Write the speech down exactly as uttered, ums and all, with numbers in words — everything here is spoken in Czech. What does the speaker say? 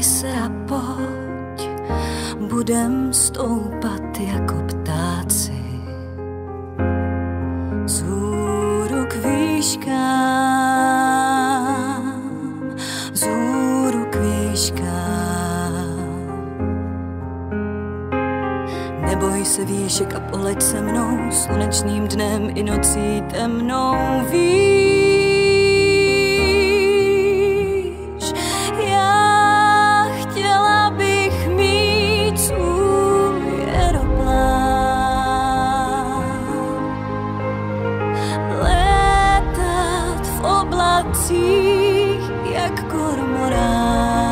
Neboj se a pojď, budem stoupat jako ptáci. Vzhůru k výškám, vzhůru k výškám. Neboj se výšek a poleď se mnou, slunečným dnem i nocí temnou. Víš, já chtěla bych mít svůj aeroplán, létat v oblacích jak kormorán.